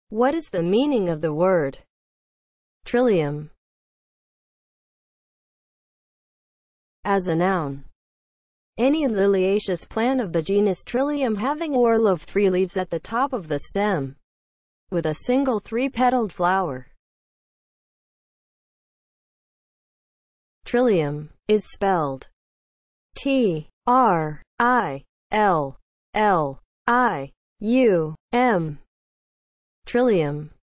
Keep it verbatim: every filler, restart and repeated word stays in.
What is the meaning of the word trillium as a noun? Any liliaceous plant of the genus Trillium having a whorl of three leaves at the top of the stem, with a single three-petaled flower. Trillium is spelled T R I L L I U M. Trillium